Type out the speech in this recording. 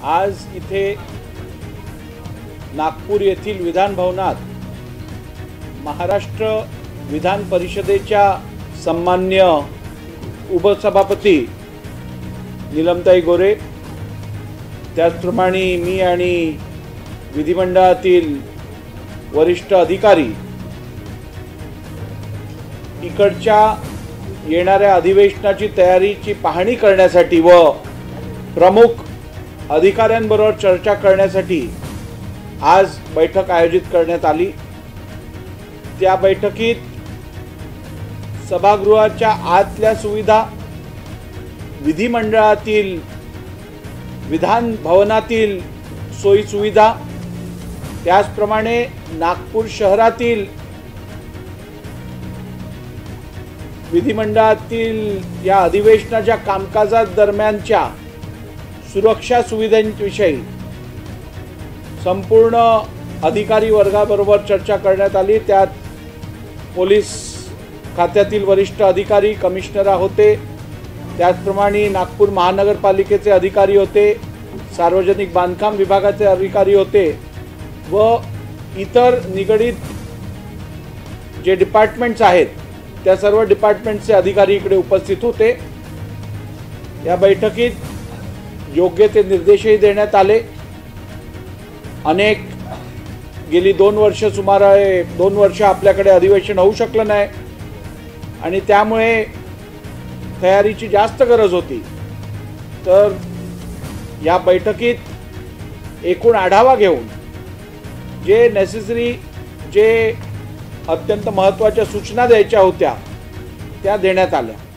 आज इथे नागपूर येथील विधान भवनात महाराष्ट्र विधान परिषदेच्या सन्मान्य उपसभापती नीलमताई गोरे, त्याचप्रमाणे मी आणि विधिमंडळातील वरिष्ठ अधिकारी इकडच्या येणाऱ्या अधिवेशनाची तयारीची पाहणी करण्यासाठी व प्रमुख अधिकाऱ्यांबरोबर चर्चा करण्यासाठी आज बैठक आयोजित करण्यात आली। त्या बैठकीत सभागृहाच्या आतल्या सुविधा, विधिमंडळातील विधान भवनातील सोयी सुविधा, त्याचप्रमाणे नागपूर शहरातील विधिमंडळातील या अधिवेशनाच्या कामकाजादरम्यानच्या सुरक्षा सुविधांविषयी संपूर्ण अधिकारी वर्गाबरोबर चर्चा करण्यात आली। त्यात पोलीस खात्यातील वरिष्ठ अधिकारी, कमिशनर होते, त्याचप्रमाणे नागपूर महानगरपालिकेचे अधिकारी होते, सार्वजनिक बांधकाम विभागाचे अधिकारी होते व इतर निगडित जे डिपार्टमेंट्स आहेत त्या सर्व डिपार्टमेंटचे अधिकारी इकडे उपस्थित होते। या बैठकीत योग्य ते निर्देशही देण्यात आले। अनेक गेली 2 वर्ष, सुमारे 2 वर्ष आपल्याकडे अधिवेशन होऊ शकलं नाही आणि त्यामुळे तयारीची जास्त गरज होती। तर या बैठकीत एकूण आढावा घेऊन जे नेसेसरी, जे अत्यंत महत्त्वाच्या सूचना द्यायच्या होत्या त्या देण्यात आल्या।